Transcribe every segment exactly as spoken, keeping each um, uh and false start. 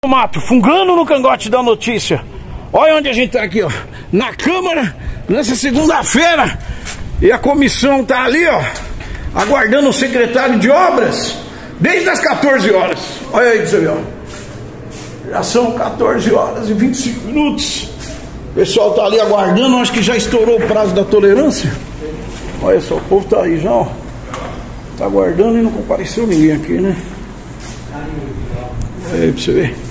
Mato, fungando no cangote da notícia. Olha onde a gente tá aqui, ó. Na Câmara, nessa segunda-feira. E a comissão tá ali, ó, aguardando o secretário de obras desde as quatorze horas. Olha aí pra você ver, ó. Já são quatorze horas e vinte e cinco minutos. O pessoal tá ali aguardando, acho que já estourou o prazo da tolerância. Olha só, o povo tá aí já, ó. Tá aguardando e não compareceu ninguém aqui, né? Olha aí pra você ver.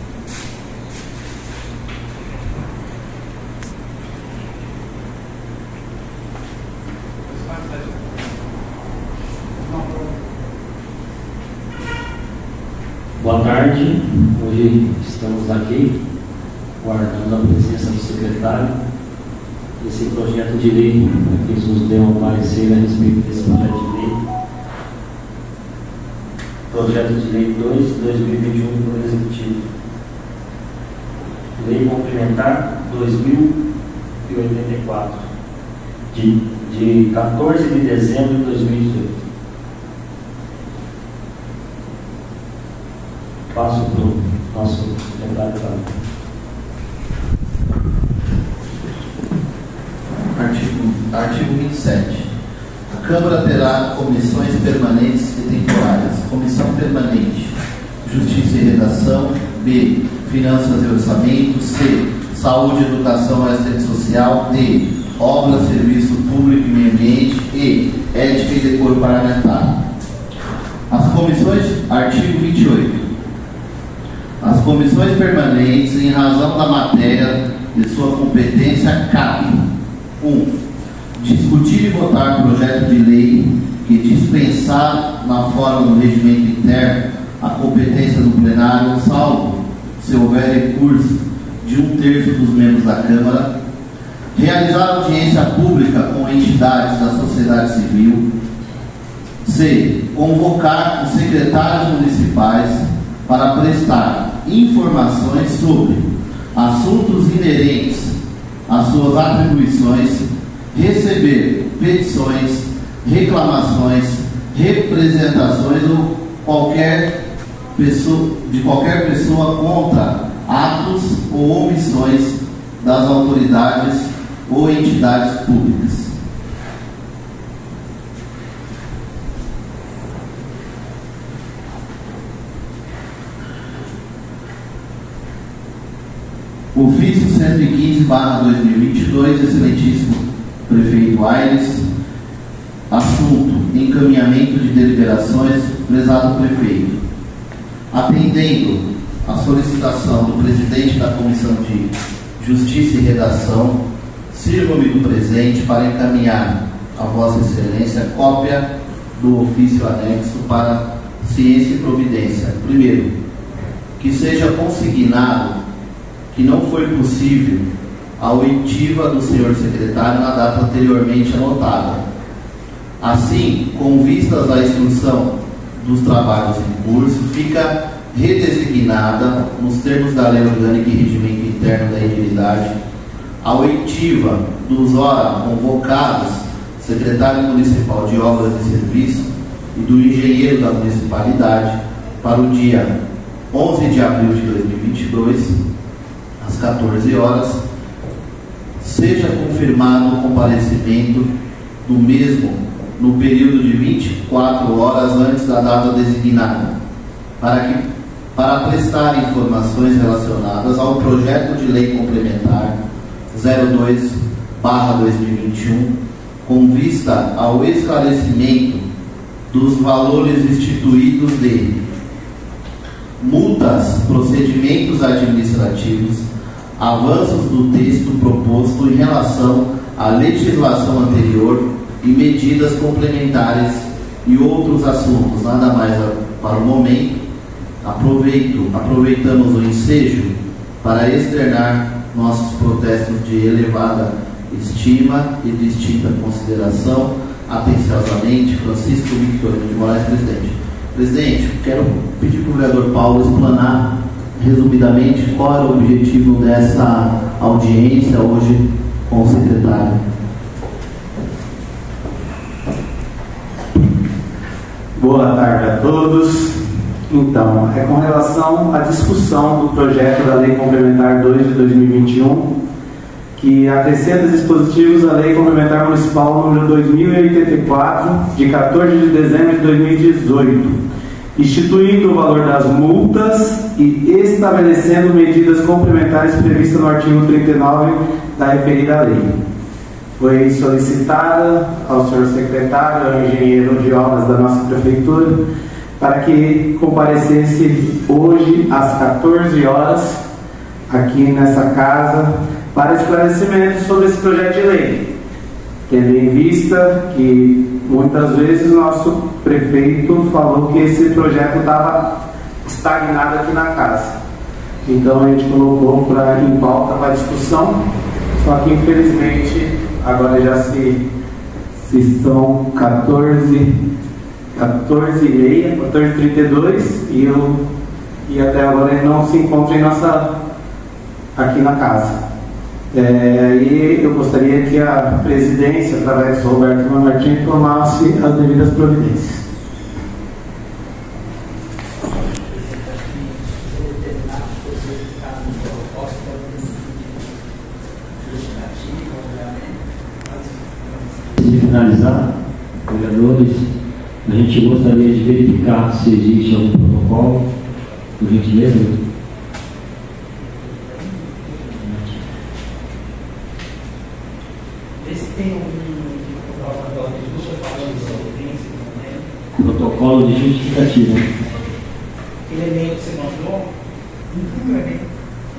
Boa tarde, hoje estamos aqui guardando a presença do secretário. Esse projeto de lei que nos deu um parecer a respeito desse projeto de lei. Projeto de lei dois de dois mil e vinte e um do Executivo. Lei Complementar dois mil e oitenta e quatro, de, de quatorze de dezembro de dois mil e dezoito. Passo para o nosso secretário. Artigo, artigo vinte e sete. A Câmara terá comissões permanentes e temporárias. Comissão permanente: Justiça e Redação. B. Finanças e Orçamento. C. Saúde, Educação e Assistência Social. D. Obras, Serviço Público e Meio Ambiente. E. Ética e Decoro Parlamentar. As comissões. Artigo vinte e oito. As comissões permanentes, em razão da matéria de sua competência, cabe: um. Discutir e votar projeto de lei que dispensar na forma do regimento interno a competência do plenário, salvo se houver recurso de um terço dos membros da Câmara. Realizar audiência pública com entidades da sociedade civil. C. Convocar os secretários municipais para prestar informações sobre assuntos inerentes às suas atribuições, receber petições, reclamações, representações ou qualquer pessoa, de qualquer pessoa contra atos ou omissões das autoridades ou entidades públicas. Ofício cento e quinze barra dois mil e vinte e dois, excelentíssimo prefeito Aires. Assunto: encaminhamento de deliberações. Prezado prefeito, atendendo a solicitação do presidente da Comissão de Justiça e Redação, sirvo-me do presente para encaminhar a Vossa Excelência cópia do ofício anexo para ciência e providência. Primeiro, que seja consignado que não foi possível a oitiva do senhor secretário na data anteriormente anotada. Assim, com vistas à instrução dos trabalhos em curso, fica redesignada, nos termos da Lei Orgânica e Regimento Interno da Edilidade, a oitiva dos ora convocados secretário municipal de Obras e Serviços e do engenheiro da municipalidade para o dia onze de abril de dois mil e vinte e dois, às quatorze horas, seja confirmado o comparecimento do mesmo no período de vinte e quatro horas antes da data designada, para, que, para prestar informações relacionadas ao projeto de lei complementar zero dois barra dois mil e vinte e um, com vista ao esclarecimento dos valores instituídos de multas, procedimentos administrativos, avanços do texto proposto em relação à legislação anterior e medidas complementares e outros assuntos. Nada mais para o momento. Aproveito, aproveitamos o ensejo para externar nossos protestos de elevada estima e distinta consideração. Atenciosamente, Francisco Victorino de Moraes, presidente. Presidente, quero pedir para o vereador Paulo explanar resumidamente qual era o objetivo dessa audiência hoje com o secretário. Boa tarde a todos. Então, é com relação à discussão do projeto da Lei Complementar dois de dois mil e vinte e um, que acrescenta dispositivos à Lei Complementar Municipal número dois mil e oitenta e quatro, de quatorze de dezembro de dois mil e dezoito, instituindo o valor das multas e estabelecendo medidas complementares previstas no artigo trinta e nove da referida lei. Foi solicitada ao senhor secretário, ao engenheiro de obras da nossa prefeitura, para que comparecesse hoje às quatorze horas aqui nessa casa para esclarecimento sobre esse projeto de lei, tendo em vista que muitas vezes o nosso prefeito falou que esse projeto estava estagnado aqui na casa. Então a gente colocou pra, em pauta para discussão, só que infelizmente agora já se, se são quatorze, quatorze e meia, quatorze e trinta e dois e, eu, e até agora ele não se encontra em nossa, aqui na casa. É, e eu gostaria que a presidência, através do Roberto Martins, tomasse as devidas providências. Antes de finalizar, vereadores, a gente gostaria de verificar se existe algum protocolo, por gentileza. Protocolo de justificativa. Elemento que você mandou? Não é bem.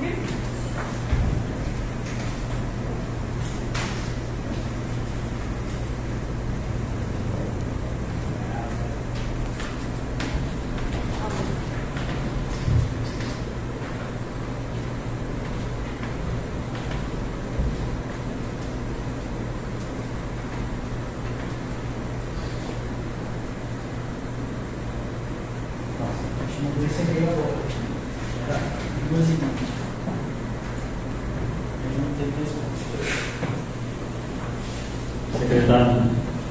Secretário,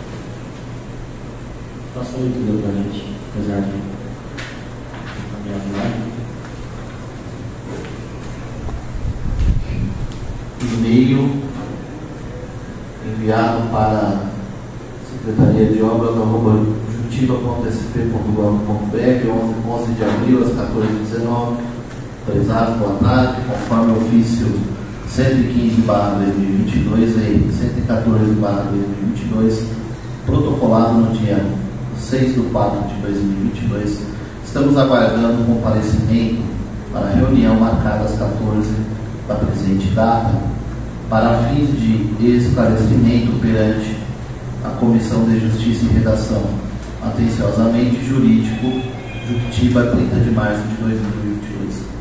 faça a leitura para a gente, apesar de e-mail enviado para a Secretaria de Obras, arroba jutiva ponto s p ponto gov ponto b r, onze de abril, às quatorze e dezenove. Prezados, boa tarde. Conforme o ofício cento e quinze barra dois mil e vinte e dois e cento e quatorze barra dois mil e vinte e dois, protocolado no dia seis de quatro de dois mil e vinte e dois, estamos aguardando o comparecimento para a reunião marcada às quatorze da presente data, para fins de esclarecimento perante a Comissão de Justiça e Redação, atenciosamente jurídico, Juctiba, trinta de março de dois mil e vinte e dois.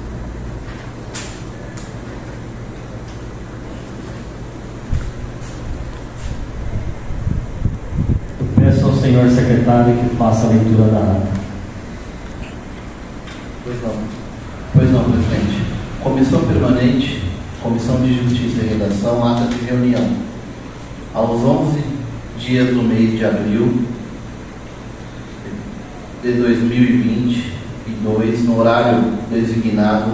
Peço ao senhor secretário que faça a leitura da ata. Pois não. Pois não, presidente. Comissão Permanente, Comissão de Justiça e Redação, ata de reunião. Aos onze dias do mês de abril de dois mil e vinte e dois, no horário designado,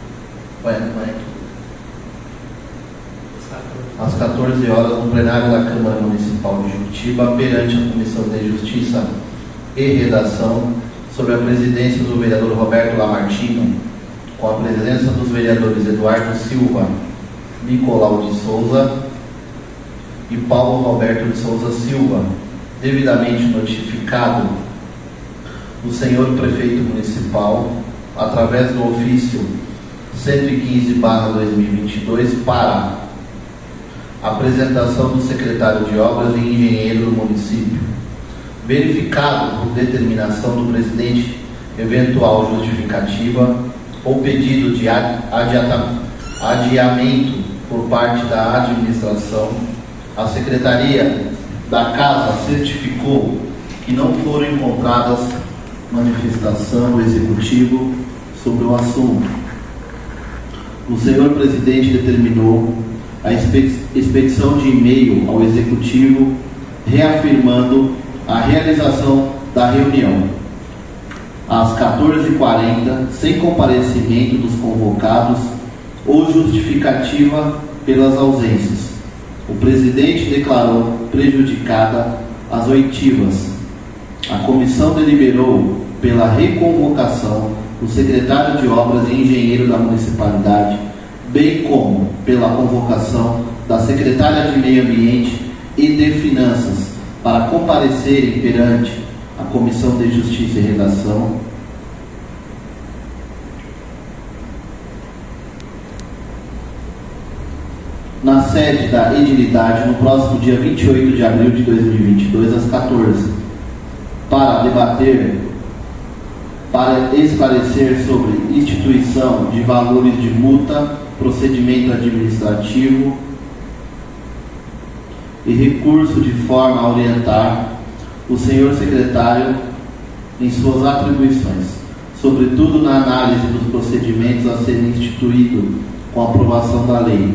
às quatorze horas, no plenário da Câmara Municipal de Juctiba, perante a Comissão de Justiça e Redação, sob a presidência do vereador Roberto Lamartino, com a presença dos vereadores Eduardo Silva, Nicolau de Souza e Paulo Roberto de Souza Silva, devidamente notificado o senhor prefeito municipal, através do ofício cento e quinze barra dois mil e vinte e dois, para apresentação do secretário de Obras e engenheiro do município, verificado por determinação do presidente eventual justificativa ou pedido de adiamento por parte da administração, a Secretaria da Casa certificou que não foram encontradas manifestação do Executivo sobre o assunto. O senhor presidente determinou a expedição de e-mail ao Executivo reafirmando a realização da reunião. às quatorze e quarenta, sem comparecimento dos convocados ou justificativa pelas ausências. O presidente declarou prejudicada as oitivas. A comissão deliberou pela reconvocação do secretário de Obras e engenheiro da municipalidade, bem como pela convocação da secretária de Meio Ambiente e de Finanças para comparecerem perante a Comissão de Justiça e Redação, na sede da edilidade no próximo dia vinte e oito de abril de dois mil e vinte e dois, às quatorze, para debater, para esclarecer sobre instituição de valores de multa, procedimento administrativo e recurso, de forma a orientar o senhor secretário em suas atribuições, sobretudo na análise dos procedimentos a serem instituídos com a aprovação da lei.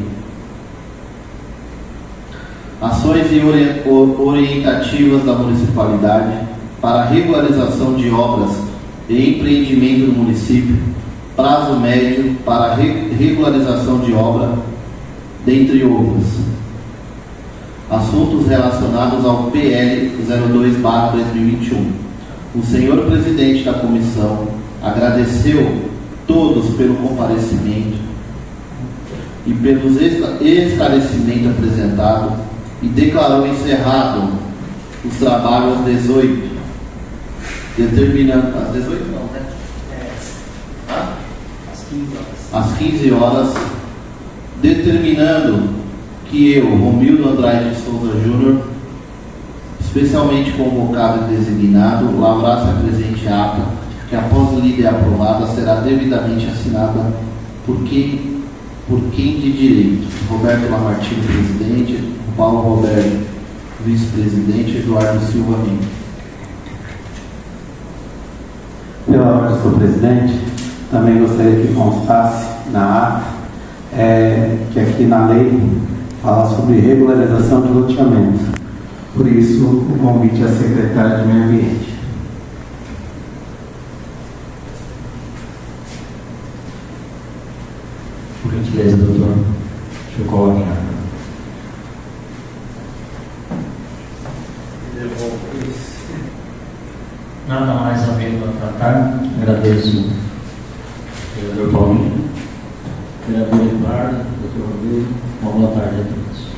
Ações e orientativas da municipalidade para a regularização de obras e empreendimento no município, prazo médio para a regularização de obra, dentre outros. Assuntos relacionados ao P L zero dois barra dois mil e vinte e um. O senhor presidente da comissão agradeceu todos pelo comparecimento e pelos esclarecimentos apresentados e declarou encerrado os trabalhos às dezoito, determinando às dezoito não, né? É, ah? Às quinze horas. Às quinze horas, determinando que eu, Romildo Andrade de Souza Júnior, especialmente convocado e designado, lavrasse a presente ata, que após lida e aprovada será devidamente assinada por quem, por quem de direito: Roberto Lamartine, presidente; Paulo Roberto, vice-presidente; Eduardo Silva Mendes. Pela ordem do senhor presidente, também gostaria que constasse na ata é, que aqui na lei fala sobre regularização de loteamentos. Por isso, o convite à secretária de Meio Ambiente. Por gentileza, doutor. Deixa eu colocar. Nada mais a ver para tratar. Agradeço ao vereador Paulinho, vereador Eduardo, doutor Rodrigo. Uma boa tarde a todos.